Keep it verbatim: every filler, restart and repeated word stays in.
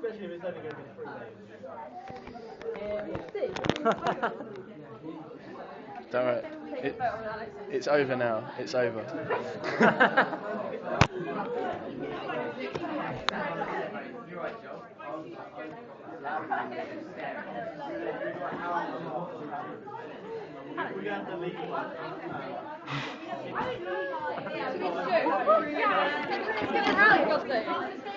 Especially if it's only going to be three days. Don't worry. It, it's over now. It's over. We got the lead one. It's going to rally,